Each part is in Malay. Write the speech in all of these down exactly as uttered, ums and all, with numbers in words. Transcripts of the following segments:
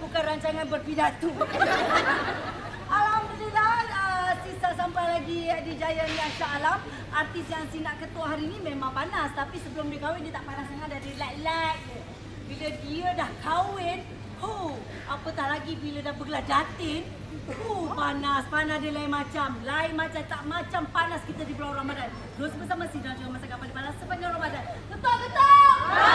bukan rancangan berpidato. Alhamdulillah, uh, sisa sampai lagi di Giant yang Shah Alam. Artis yang si nak ketua hari ni memang panas. Tapi sebelum dia kahwin, dia tak panas sangat. Dia relax-relax je. Bila dia dah kahwin, huh, apatah lagi bila dah bergelar jatin, huh, panas. Panas dia lain macam. Lain macam, tak macam panas kita di bulan Ramadan. Terus bersama Sidang juga masakan paling panas sepanjang Ramadan. Ketuk-ketuk!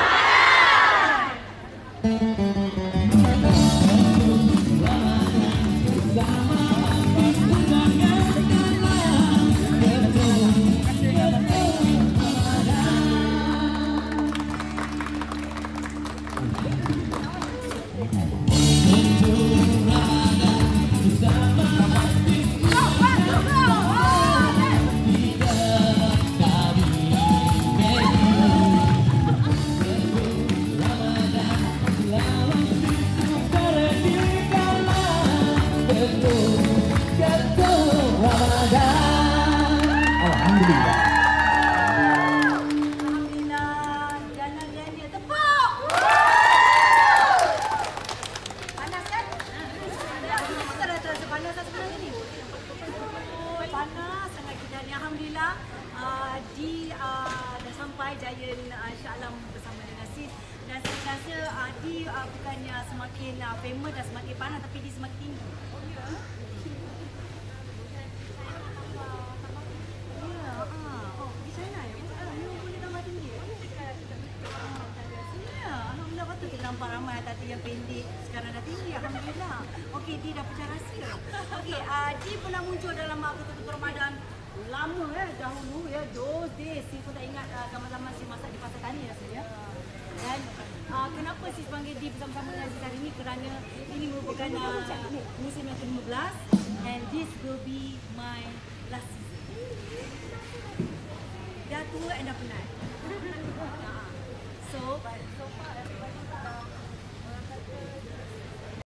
Giant uh, Shah Alam bersama dengan Sis, dan saya rasa uh, dia uh, bukannya semakin uh, famous dan semakin panas, tapi dia semakin tinggi. Oh ya? Ya, ah. Oh, di China ya? Ah, you boleh tambah tinggi? Ya, alhamdulillah, patut kita nampak ramai tadi yang pendek sekarang dah tinggi, alhamdulillah. Okey, dia dah pecah rahsia. Okey, uh, dia pernah muncul dalam uh, Ketuk-Ketuk Ramadan lama ya, dahulu ya, those days. Sis pun tak ingat uh, zaman-zaman si masak di Pasar Tani rasanya. Dan uh, kenapa Sis panggil dia bersama-sama dengan Sis hari ini? Kerana ini merupakan uh, musim yang ke lima belas, and this will be my last season. Dah tua and dah penat. uh, So, so far orang kata